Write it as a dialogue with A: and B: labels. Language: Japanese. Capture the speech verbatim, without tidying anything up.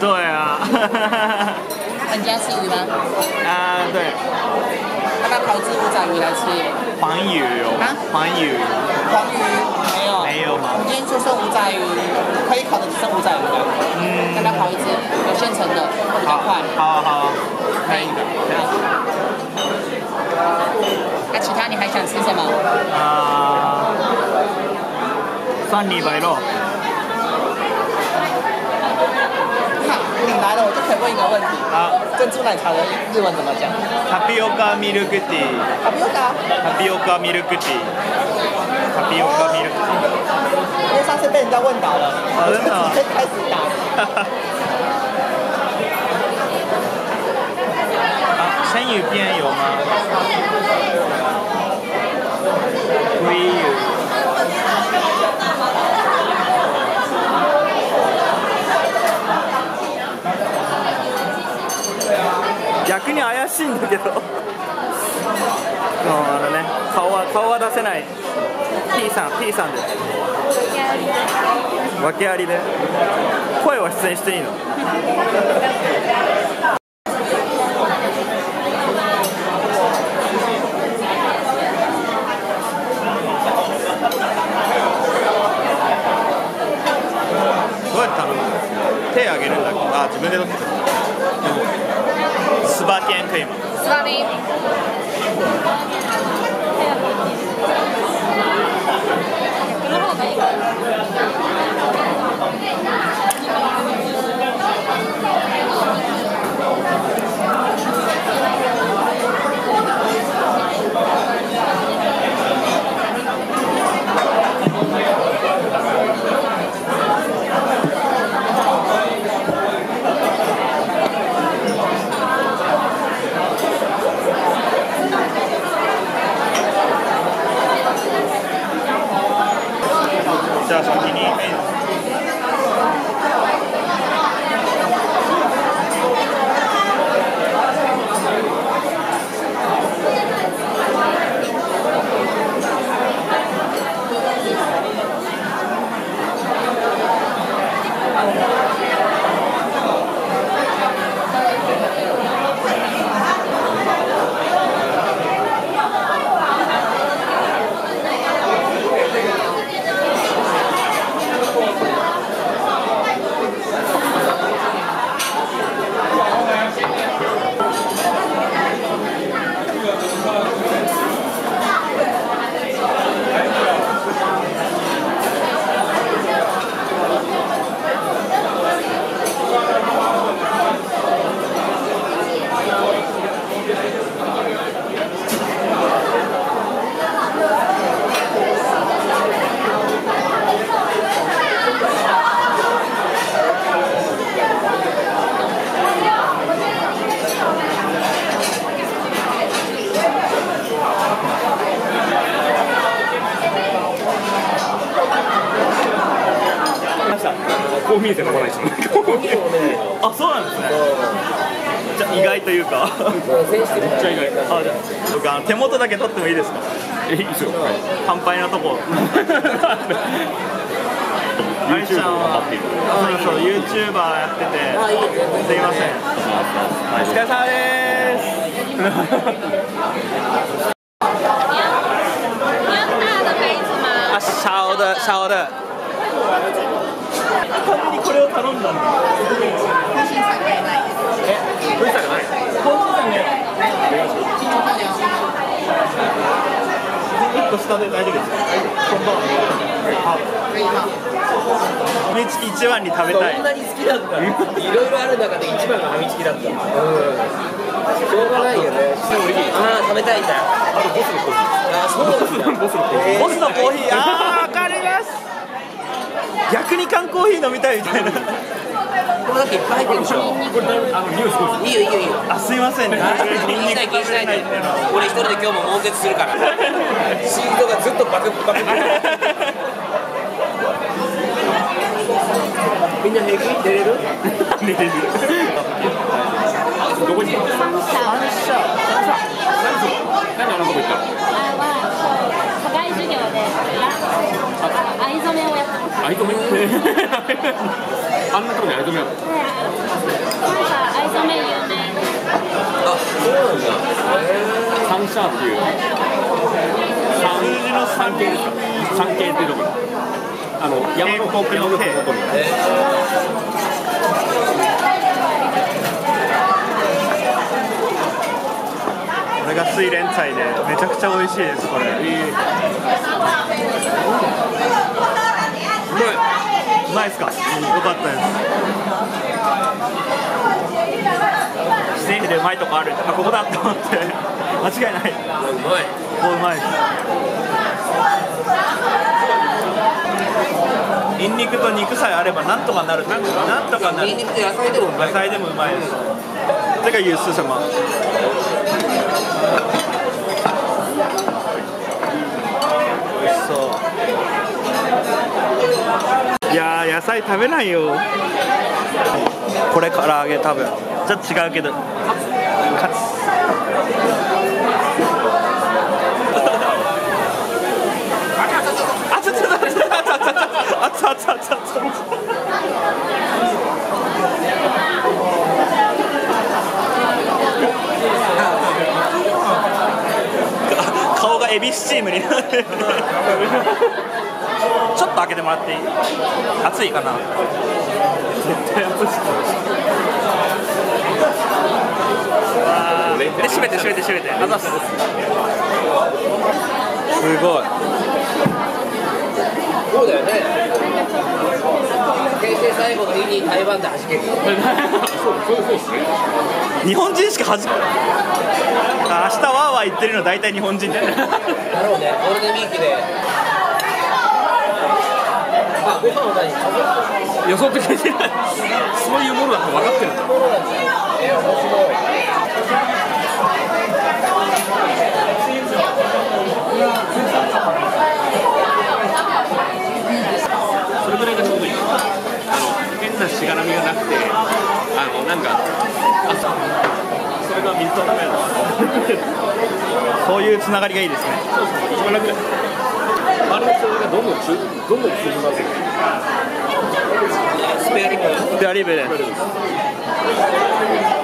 A: 对啊。
B: 你家吃鱼吗？
A: 啊，对。
B: 要不要烤一只五仔鱼来吃？
A: 黄鱼有吗？黄鱼。
B: 黄鱼没有。
A: 没有吗？
B: 我们今天就剩五仔鱼，可以烤的只剩五仔鱼了。嗯。要不要烤一只？有现成的，比较快。
A: 好啊好啊。可以的。
B: 那其他你还想吃什么？
A: 啊。蒜泥白肉。
B: 你来了，我就可以问一个问题。
A: 好，
B: 珍珠奶茶的日文怎么讲？
A: タピオカミルクティー。
B: タピオカ？
A: タピオカミルクティー。タピオカミルクティー。
B: 因为上次被人家问倒了，我就直接开始打。
A: 啊，生鱼片有吗？鲑鱼。逆に怪しいんだけどあのね、顔は顔は出せない P さん P さんです訳ありで声は出演していいのどうやって頼むの手あげるんだっけあ、自分で取ってスバティエン可以吗？
C: スバティ。逆の方がいいかな。
A: じゃあ先にこう見えても来ないですもんね。あ、そうなんですね。じゃあ意外というか。めっちゃ意外。あ、じゃあ僕あの手元だけ撮ってもいいですか。え、いいですよ。乾杯のとこ。アイちゃんはそうそう ユーチューバー やってて、すいません。お疲れ様です。あ、烧的烧的。完全にこれを頼んだんだ。空心菜がない。え、空心菜がない。空心菜ね。一個下で大丈夫ですか。こんばんは。ファミチキ一番に食べたい。
D: そんなに好きなんだ。いろいろある中で一番がファミチキだった。うん。しょうがないよね。ああ、食べたいんだ。あとボスのコーヒー。ああ、そうなんだ。ボスのコーヒー。
A: ボスのコーヒー。ああ、わかります。逆に缶コーヒー飲みたいみたいな。
D: これだけいっぱい入ってるでしょ。これあの匂いすごい。いいよいいよいいよ。
A: あ、すいませんね。
D: 気にしない気にしないで。俺一人で今日も悶絶するから。シールドがずっとバクバク。みんな平気？寝れる？
A: 寝れる。
D: どこに？三社。三社。何そこ？何あのとこ行った？
C: 課外授業で藍染めをやってます。
D: 藍染め？あんなとこに藍染めやるの？
E: 三社っていう数字の三系ですか。三系っていうところ。あの山の国の手。
A: これが水蓮菜でめちゃくちゃ美味しいですこれ。うまい。うまいですか。よかったです。四川でうまいとこある。あ、ここだと思って間違いない。うまい。ここうまいです。ニンニクと肉さえあればなんとかなる。なんとかなる。
D: ニンニクと野菜でもうまい。
A: 野菜でもうまいです。这个鱼是什么？美味しそう。いやー野菜食べないよ。これ唐揚げ多分ちょっと違うけどカツ。あつつつつつつつつつつつ。顔がエビスチームになってる。ちょっと開けてもらっていい？熱いかな？絶対熱い。で閉めて閉めて閉めて。あざっす。すごい。
D: そうだよね。平成最後の日に台湾で弾ける。
A: 日本人しか弾けない。明日ワーワー言ってるの大体日本人だよね。
D: だろうね。ゴールデンウィークで。あ、ご飯は何？
E: 予想って聞いてない。そういうものだと分かってるんだ。
D: え、面白い。
E: それぐらいがちょうどいい。あの変なしがらみがなくて、あのなんか、あ、それが水と食べるの。
A: そういうつながりがいいですね。
E: そうそう、一番楽だよ。周りの人がどんどん中、どんどん通じますよ。
D: スペアリブ。
A: スペアリブです。